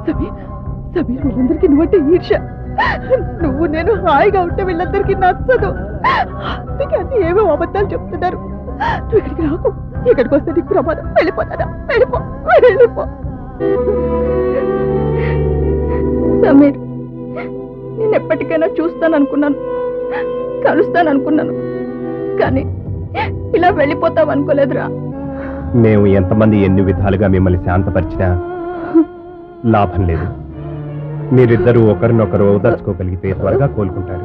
సమీర్ వీళ్ళందరికీ నువ్వంటే ఈర్ష. నువ్వు నేను హాయిగా ఉంటే వీళ్ళందరికీ నచ్చదు. అందుకని ఏవో అబద్ధాలు చెప్తున్నారు. నువ్వు ఇక్కడికి రాకు. ఇక్కడికి వస్తే నీకు ప్రమాదం. వెళ్ళిపోతాడా? వెళ్ళిపో. సమీర్, నేను ఎప్పటికైనా చూస్తాననుకున్నాను, కలుస్తాననుకున్నాను, కానీ ఇలా వెళ్ళిపోతావు అనుకోలేదురా. మేము ఎంతమంది ఎన్ని విధాలుగా మిమ్మల్ని శాంతపరిచినా లాభం లేదు. మీరిద్దరూ ఒకరినొకరు ఓదార్చుకోగలిగితే త్వరగా కోలుకుంటారు.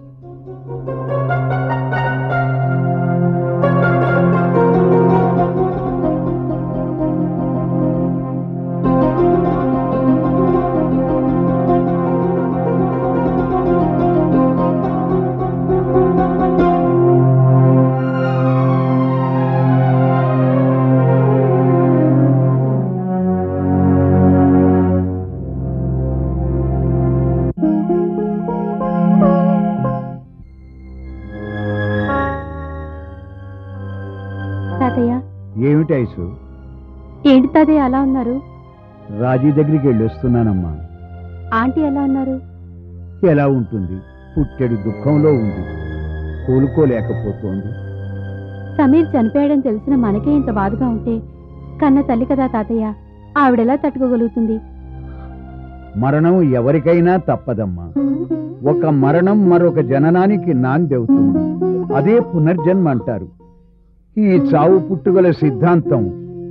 ఏమిటి ఐసు? ఏంటి తాతయ్య అలా ఉన్నారు? రాజీ దగ్గరికి వెళ్ళొస్తున్నానమ్మా. ఆంటీ ఎలా ఉన్నారు? ఎలా ఉంటుంది, పుట్టెడు దుఃఖంలో ఉంది, కోలుకోలేకపోతోంది. సమీర్ చనిపోయాడని తెలిసిన మనకే ఇంత బాధగా ఉంటే కన్న తల్లి కదా తాతయ్య, ఆవిడెలా తట్టుకోగలుగుతుంది? మరణం ఎవరికైనా తప్పదమ్మా. ఒక మరణం మరొక జననానికి నాందవుతుంది. అదే పునర్జన్మ అంటారు. ఈ చావు పుట్టుగల సిద్ధాంతం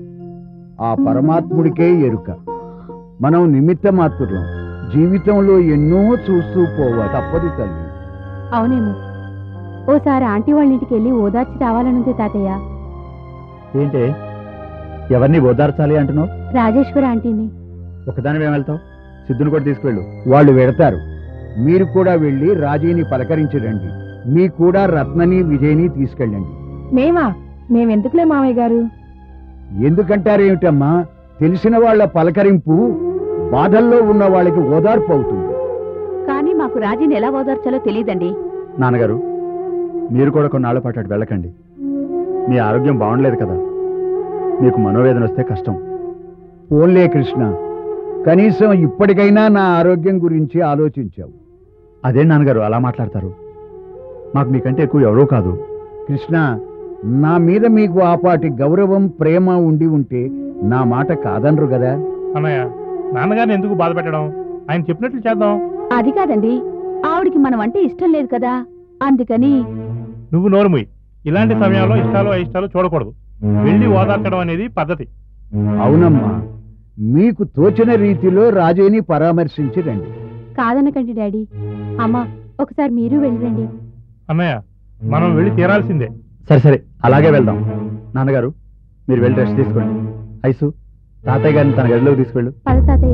ఆ పరమాత్ముడికే ఎరుక. మనం నిమిత్త మాత్రం. జీవితంలో ఎన్నో చూస్తూ తప్పదు తల్లి. అవునేమో. ఓసారి ఆంటీ వాళ్ళ ఇంటికి వెళ్ళి ఓదార్చి రావాలనుంది తాతయ్య. ఏంటే, ఎవరిని ఓదార్చాలి అంటున్నావు? రాజేశ్వరి ఆంటీని. ఒకదాని వెళ్తావు? సిద్ధుని కూడా తీసుకువెళ్ళు. వాళ్ళు వెడతారు. మీరు కూడా వెళ్ళి రాజీని పలకరించరండి. మీ కూడా రత్నని విజయ్ని తీసుకెళ్ళండి. మేమెందుకులే మామయ్య గారు? ఎందుకంటారేమిటమ్మా? తెలిసిన వాళ్ల పలకరింపు బాధల్లో ఉన్న వాళ్ళకి ఓదార్పు అవుతుంది. కానీ మాకు రాజీని ఎలా ఓదార్చాలో తెలియదండి. నాన్నగారు, మీరు కూడా కొన్నాళ్ల పాటు అటు వెళ్ళకండి. మీ ఆరోగ్యం బాగుండలేదు కదా, మీకు మనోవేదన వస్తే కష్టం. ఓన్లే కృష్ణ, కనీసం ఇప్పటికైనా నా ఆరోగ్యం గురించి ఆలోచించావు. అదే నాన్నగారు అలా మాట్లాడతారు? మాకు మీకంటే ఎక్కువ ఎవరో కాదు. కృష్ణ, నా మీద మీకు ఆపాటి గౌరవం ప్రేమ ఉండి ఉంటే నా మాట కాదనరు కదా. అన్నయ్య, నాన్నగారిని ఎందుకు బాధ పెట్టడం? ఆయన చెప్పినట్లు చేద్దాం. అది కాదండి, ఆవిడికి మనం అంటే ఇష్టం లేదు కదా, అందుకని. నువ్వు నోరుముయ్. ఇలాంటి సమయంలో ఇష్టాలు అయిష్టాలు చూడకూడదు. వెళ్ళి ఓదార్చడం అనేది పద్ధతి. అవునమ్మా, మీకు తోచిన రీతిలో రాజేని పరామర్శించి రండి. కాదనకండి డాడీ. అమ్మా, ఒకసారి మీరు వెళ్ళిరండి. అన్నయ్య, మనం వెళ్ళి తీరాల్సిందే. సరే, అలాగే వెళ్దాం. నాన్నగారు, మీరు వెళ్ళి రెస్ట్ తీసుకోండి. ఐసు, తాతయ్య గారిని తన గదిలోకి తీసుకెళ్ళు. పద తాతయ్య.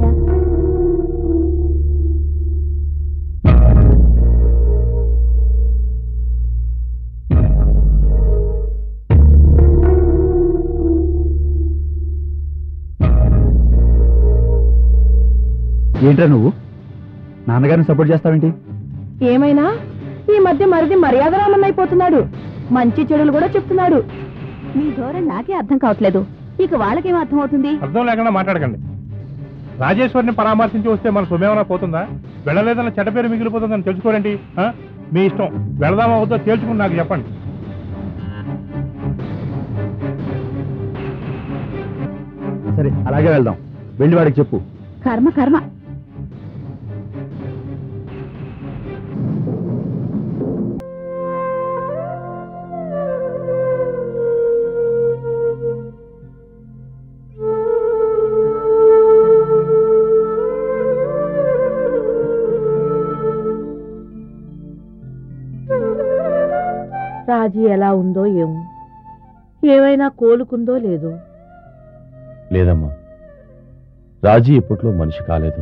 ఏంట్రా నువ్వు నాన్నగారిని సపోర్ట్ చేస్తావేంటి? ఏమైనా ఈ మధ్య మరిది మర్యాద రామన్నైపోతున్నాడు. మంచి చెడులు కూడా చెప్తున్నాడు. మీ ధోరణి నాకే అర్థం కావట్లేదు. ఇక వాళ్ళకేం అర్థం అవుతుంది? అర్థం లేకుండా మాట్లాడకండి. రాజేశ్వరిని పరామర్శించి వస్తే మన సుమేమన్నా పోతుందా? వెళ్ళలేదన్న చెడ్డ పేరు మిగిలిపోతుందని తెలుసుకోరండి. మీ ఇష్టం. వెళదామా వద్దో తేల్చుకుని నాకు చెప్పండి. సరే, అలాగే వెళ్దాం. వెళ్ళి వాడికి చెప్పు. కర్మ కర్మ. రాజీ ఎలా ఉందో ఏమో, ఏమైనా కోలుకుందో లేదో. లేదమ్మా, రాజీ ఇప్పట్లో మనిషి కాలేదు.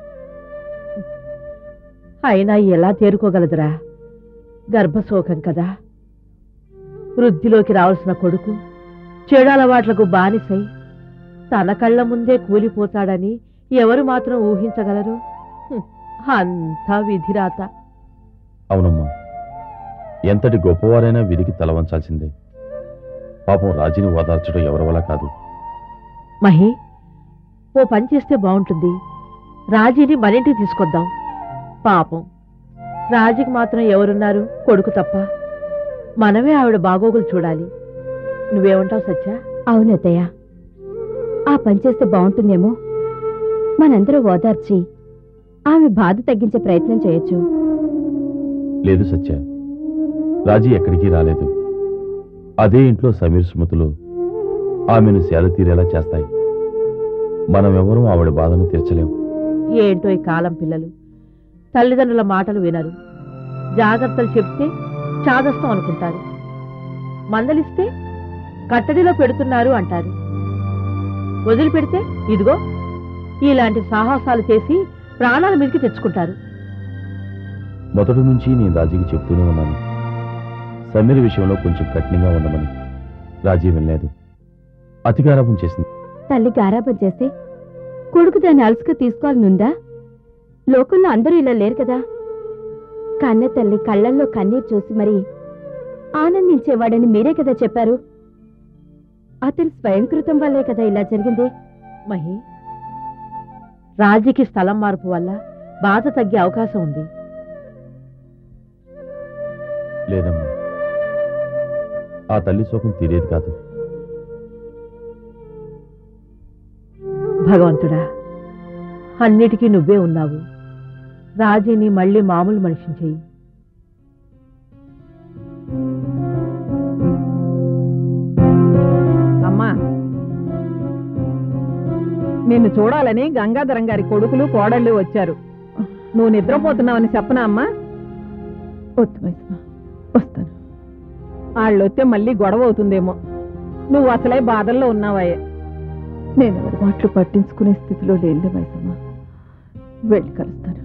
అయినా ఎలా తేరుకోగలదురా? గర్భశోకం కదా. వృద్ధిలోకి రావాల్సిన కొడుకు చెడు అలవాట్లకు బానిసై తన కళ్ళ ముందే కూలిపోతాడని ఎవరు మాత్రం ఊహించగలరు? అంతా విధిరాత. అవునమ్మా, ఎంతటి గొప్పవారైనా విధికి తలవంచాల్సిందే. పాపం రాజీని ఓదార్చడం ఎవరి వల్ల కాదు. మహి, ఓ పని చేస్తే బాగుంటుంది. రాజీని మనింటికి తీసుకొద్దాం. పాపం రాజీకి మాత్రం ఎవరున్నారు, కొడుకు తప్ప. మనమే ఆవిడ బాగోగులు చూడాలి. నువ్వేమంటావు సత్య? అవునత్తయ్య, ఆ పని చేస్తే బాగుంటుందేమో. మనందరూ ఓదార్చి ఆమె బాధ తగ్గించే ప్రయత్నం చేయొచ్చు. లేదు సత్య, రాజీ ఎక్కడికి రాలేదు. అదే ఇంట్లో సమీర్ స్మృతులు ఆమెను సేద తీరేలా చేస్తాయి. మనమెవరూ ఆవిడ బాధను తీర్చలేం. ఏంటో ఈ కాలం పిల్లలు తల్లిదండ్రుల మాటలు వినరు. జాగ్రత్తలు చెప్తే చాదస్తం అనుకుంటారు, మందలిస్తే కట్టడిలో పెడుతున్నారు అంటారు. వదిలిపెడితే ఇదిగో ఇలాంటి సాహసాలు చేసి ప్రాణాల మీదకి తెచ్చుకుంటారు. మొదటి నుంచి నేను రాజీకి చెప్తూనే ఉన్నాను, సమీర్ విషయంలో కొంచెం కఠినంగా ఉండమని. రాజీ వెళ్ళలేదు, అతి గారాబం చేసింది. తల్లి గారాబం చేస్తే కొడుకు దాన్ని అలసుగా తీసుకోవాలనుందా? లోకంలో అందరూ ఇలా లేరు కదా. కన్న తల్లి కళ్ళల్లో కన్నీరు చూసి మరి ఆనందించేవాడని మీరే కదా చెప్పారు. అతని స్వయంకృతం వల్లే కదా ఇలా జరిగింది. మహి, రాజీకి స్థలం మార్పు వల్ల బాధ తగ్గే అవకాశం ఉంది. లేదమ్మా, ఆ తల్లి శోకం తీరేది కాదు. భగవంతుడా, అన్నిటికీ నువ్వే ఉన్నావు. రాజీని మళ్ళీ మామూలు మనిషిని చెయ్యి. అమ్మా, నిన్ను చూడాలని గంగాధరం గారి కొడుకులు కోడళ్ళు వచ్చారు. నువ్వు నిద్రపోతున్నావని చెప్పనా అమ్మా? వద్దు మైసమ్మ, వస్తాను. వాళ్ళొస్తే మళ్ళీ గొడవ అవుతుందేమో. నువ్వు అసలే బాధల్లో ఉన్నావాయే. నేను ఎవరి మాటలు పట్టించుకునే స్థితిలో లేనులే మైసమ్మ. వెళ్ళి కలుస్తాను.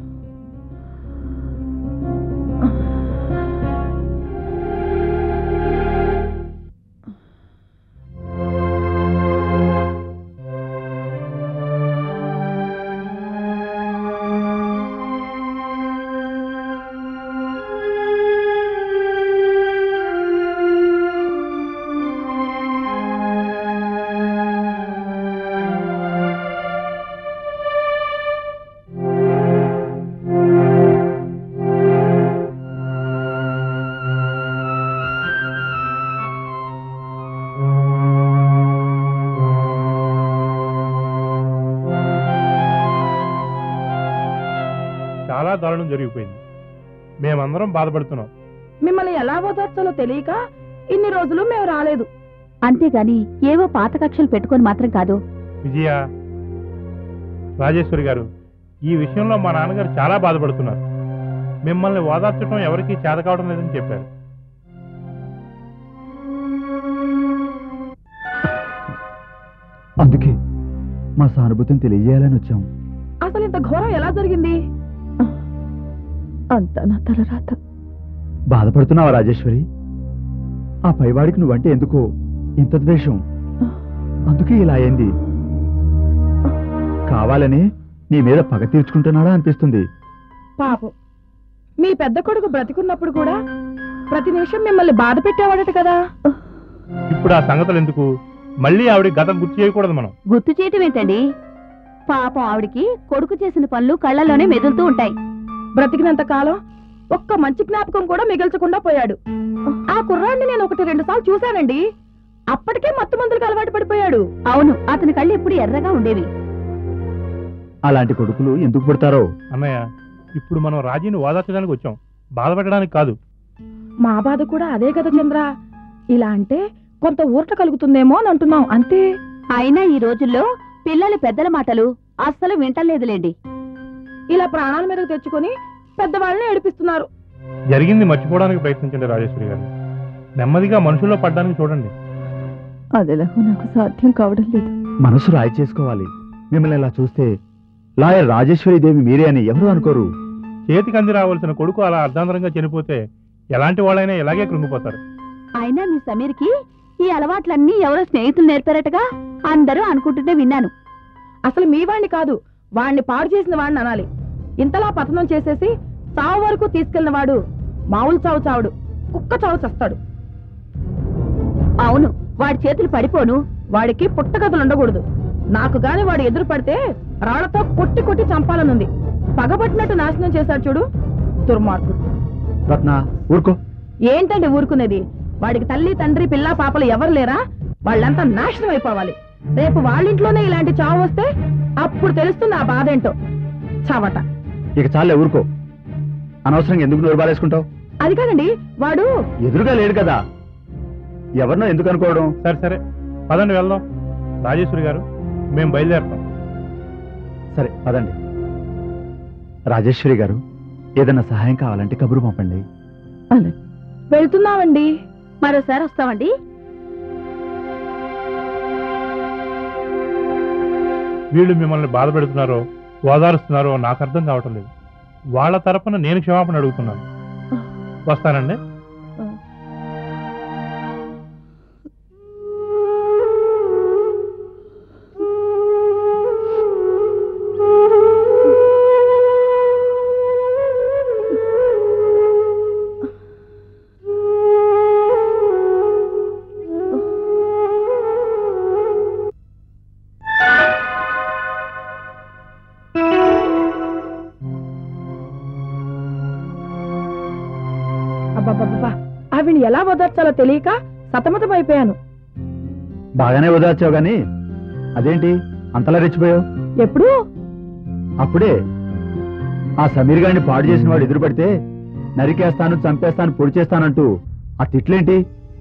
చాలా దారుణం జరిగిపోయింది. మేమందరం బాధపడుతున్నాం. మిమ్మల్ని ఎలా ఓదార్చాలో తెలియక ఇన్ని రోజులు మేము రాలేదు. అంతేగాని ఏవో పాత కక్షలు పెట్టుకొని మాత్రం కాదు. విజయ, రాజేశ్వరి గారు, ఈ విషయంలో మా నాన్నగారు చాలా బాధపడుతున్నారు. మిమ్మల్ని ఓదార్చడం ఎవరికీ చేత కావడం లేదని చెప్పారు. అందుకే మా సానుభూతిని తెలియజేయాలని వచ్చాం. అసలు ఇంత ఘోరం ఎలా జరిగింది? అంతా నా తలరాత. బాధపడుతున్నావా రాజేశ్వరి? ఆ పైవాడికి నువ్వంటే ఎందుకో ఇంత ద్వేషం. అందుకే ఇలా అయింది. కావాలని నీ మీద పగ తీర్చుకుంటున్నాడా అనిపిస్తుంది. పాపం, మీ పెద్ద కొడుకు బ్రతికున్నప్పుడు కూడా ప్రతి నిమిషం మిమ్మల్ని బాధ పెట్టేవాడట కదా. ఇప్పుడు ఆ సంగతులు ఎందుకు? మళ్ళీ ఆవిడ గతం గుర్తు చేయకూడదు మనం. గుర్తు చేయటం ఏంటండి? పాపం ఆవిడికి కొడుకు చేసిన పనులు కళ్ళలోనే మెదులుతూ ఉంటాయి. బ్రతికినంత కాలం ఒక్క మంచి జ్ఞాపకం కూడా మిగల్చకుండా పోయాడు. ఆ కుర్రాడిని నేను 1-2 సార్లు చూశానండి. అప్పటికే మత్తు మందులకు అలవాటు పడిపోయాడు. అవును, అతని కళ్ళు ఎప్పుడు ఎర్రగా ఉండేవి. అలాంటి కొడుకులు ఎందుకు పుడతారో. అన్నయ్య, ఇప్పుడు మనం రాజీని ఓదార్చడానికి వచ్చాం, బాధపెట్టడానికి కాదు. మా బాధ కూడా అదే కదా చంద్ర. ఇలా అంటే కొంత ఊరట కలుగుతుందేమో అని అంటున్నాం, అంతే. అయినా ఈ రోజుల్లో పిల్లలు పెద్దల మాటలు అస్సలు వింటలేదులేండి. ఇలా ప్రాణాల మీదకు తెచ్చుకొని పెద్దవాళ్ళని ఏడిపిస్తున్నారు. జరిగింది మర్చిపోవడానికి ప్రయత్నించండి రాజేశ్వరి గారు. నెమ్మదిగా మనుషుల్లో పడ్డానికి చూడండి. అదెలాగో నాకు సాధ్యం కావడం లేదు. మనసు రాయి చేసుకోవాలి. మిమ్మల్ని ఇలా చూస్తే లాయర్ రాజేశ్వరి దేవి మీరే అని ఎవరు అనుకోరు. చేతికి అంది రావాల్సిన కొడుకు అలా అర్ధాంతరంగా చనిపోతే ఎలాంటి వాళ్ళైనా ఇలాగే కృంగిపోతారు. అయినా మీ సమీర్కి ఈ అలవాట్లన్నీ ఎవరో స్నేహితులు నేర్పారటగా అందరూ అనుకుంటుంటే విన్నాను. అసలు మీ వాణ్ణి కాదు, వాణ్ణి పాడు చేసిన వాడిని అనాలి. ఇంతలా పతనం చేసేసి చావు వరకు తీసుకెళ్లిన వాడు మామూలు చావు చావుడు, కుక్క చావు చస్తాడు. అవును, వాడి చేతులు పడిపోను. వాడికి పుట్టగతులు ఉండకూడదు. నాకు గాని వాడు ఎదురు పడితే రాళ్లతో కొట్టి కొట్టి చంపాలనుంది. పగబట్టినట్టు నాశనం చేశాడు చూడు, దుర్మార్గుడు. రత్న ఊరుకో. ఏంటండి ఊరుకునేది? వాడికి తల్లి తండ్రి పిల్ల పాపలు ఎవరు లేరా? వాళ్ళంతా నాశనం అయిపోవాలి. రేపు వాళ్ళింట్లోనే ఇలాంటి చావు వస్తే అప్పుడు తెలుస్తుంది ఆ బాధ ఏంటో. చావట. ఇక చాలే ఊరుకో. అనవసరంగా ఎందుకు నోరు బాలేసుకుంటావు? అది కాదండి, వాడు ఎదురుగా లేడు కదా, ఎవరినో ఎందుకు అనుకోవడం? సరే సరే పదండి వెళ్దాం. రాజేశ్వరి గారు మేము బయలుదేరుతాం. సరే పదండి. రాజేశ్వరి గారు, ఏదైనా సహాయం కావాలంటే కబురు పంపండి. వెళ్తున్నామండి. మరోసారి వస్తామండి. వీళ్ళు మిమ్మల్ని బాధ పెడుతున్నారో ఓదారుస్తున్నారో నాకు అర్థం కావటం లేదు. వాళ్ళ తరపున నేను క్షమాపణ అడుగుతున్నాను. వస్తానండి. అబ్బబ్బబ్బా, ఆవిని ఎలా వదర్చాలో తెలియక సతమతమైపోయాను. బాగానే వదిలేచ్చావు గాని అదేంటి అంతలా రెచ్చిపోయావు? ఎప్పుడు? అప్పుడే ఆ సమీర్ గారిని పాడు చేసిన వాడు ఎదురుపడితే నరికేస్తాను, చంపేస్తాను, పొడి చేస్తానంటూ ఆ తిట్లేంటి?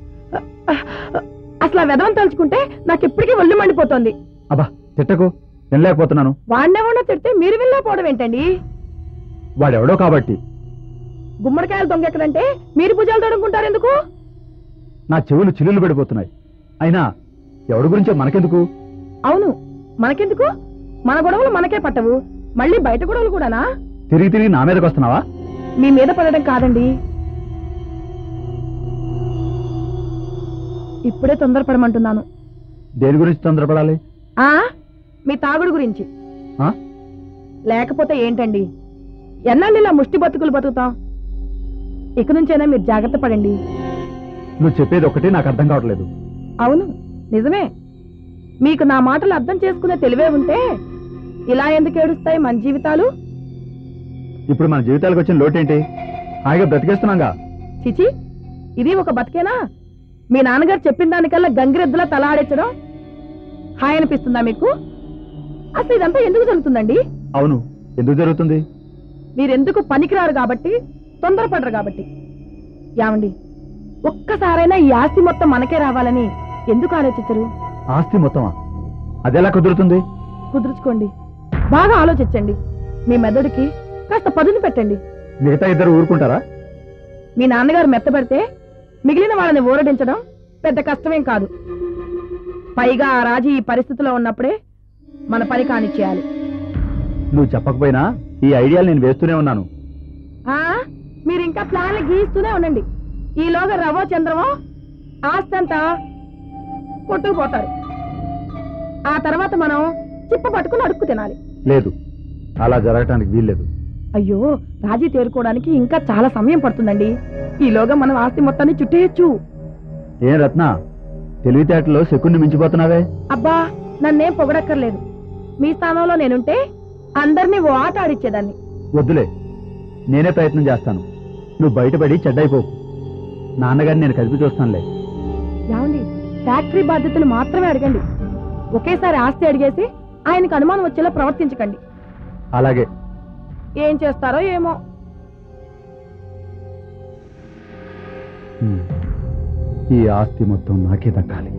అసలు ఆ వెధవం తలుచుకుంటే నాకు ఇప్పటికీ ఒళ్ళు మండిపోతుంది. అబ్బా తిట్టకు, వినలేకపోతున్నాను. వాడినేమన్నా తిడితే మీరు వెళ్ళకపోవడం ఏంటండి? వాడెవడో కాబట్టి. గుమ్మడికాయలు దొంగెక్కడంటే మీరు భుజాలు తడుముకుంటారు ఎందుకు? నా చెవులు చిల్లులు పడిపోతున్నాయి. అయినా ఎవడి గురించో మనకెందుకు? అవును, మనకెందుకు? మన గొడవలు మనకే పట్టవు, మళ్ళీ బయట గొడవలు కూడానా? తిరిగి తిరిగి నా మీదకి వస్తున్నావా? మీ మీద పడడం కాదండి, ఇప్పుడే తొందరపడమంటున్నాను. దేని గురించి తొందరపడాలి? మీ తాగుడు గురించి. ఆ? లేకపోతే ఏంటండి, ఎన్నాళ్ళు ఇలా ముష్టి బతుకులు బతుకుతాం? ఇక నుంచైనా మీరు జాగ్రత్త పడండి. నువ్వు చెప్పేది ఒకటి నాకు అర్థం కావట్లేదు. అవును నిజమే, మీకు నా మాటలు అర్థం చేసుకునే తెలివే ఉంటే ఇలా ఎందుకు ఏడుస్తాయి మన జీవితాలు? ఇప్పుడు మన జీవితాలకు వచ్చిన లోటేంటి? హాయిగా బ్రతికేస్తున్నాగా. చిచి, ఇది ఒక బతికేనా? మీ నాన్నగారు చెప్పిన దానికల్లా గంగిరెద్దులా తల ఆడించడం హాయ్ అనిపిస్తుందా మీకు? అసలు ఇదంతా ఎందుకు జరుగుతుందండి? అవును, ఎందుకు జరుగుతుంది? మీరెందుకు పనికిరారు కాబట్టి, తొందరపడరు కాబట్టి. యావండి, ఒక్కసారైనా ఈ ఆస్తి మొత్తం మనకే రావాలని ఎందుకు ఆలోచించరు? ఆస్తి మొత్తమా? అదెలా కుదురుతుంది? కుదుర్చుకోండి, బాగా ఆలోచించండి. మీ మెదడుకి కాస్త పదును పెట్టండి. మిగతా ఇద్దరు ఊరుకుంటారా? మీ నాన్నగారు మెత్తబడితే మిగిలిన వాళ్ళని ఊరడించడం పెద్ద కష్టమేం కాదు. పైగా ఆ రాజీ ఈ పరిస్థితిలో ఉన్నప్పుడే మన పని కానిచ్చేయాలి. నువ్వు చెప్పకపోయినా ఈ ఐడియాలు నేను వేస్తూనే ఉన్నాను. మీరు ఇంకా ప్లాన్లు గీస్తూనే ఉండండి. ఈలోగా రవో చంద్రమో ఆస్తంతా కొట్టుకుపోతారు. ఆ తర్వాత మనం చిప్ప పట్టుకుని అడుక్కు తినాలి. లేదు, అలా జరగటానికి వీల్లేదు. అయ్యో, రాజీ తేరుకోవడానికి ఇంకా చాలా సమయం పడుతుందండి. ఈలోగా మనం ఆస్తి మొత్తాన్ని చుట్టేయచ్చు. ఏం రత్న, తెలివితేటలో శకుని మించిపోతున్నావే? అబ్బా, నన్నేం పొగడక్కర్లేదు. మీ స్థానంలో నేనుంటే అందరినీ ఓ ఆట ఆడిచ్చేదాన్ని. వద్దులే, నేనే ప్రయత్నం చేస్తాను. నువ్వు బయటపడి చెడ్డైపోకు. నాన్నగారిని నేను కదిపి చూస్తానులే. ఏమండి, ఫ్యాక్టరీ బాధ్యతలు మాత్రమే అడగండి. ఒకేసారి ఆస్తి అడిగేసి ఆయనకు అనుమానం వచ్చేలా ప్రవర్తించకండి. అలాగే. ఏం చేస్తారో ఏమో. ఈ ఆస్తి మొత్తం నాకే దక్కాలి.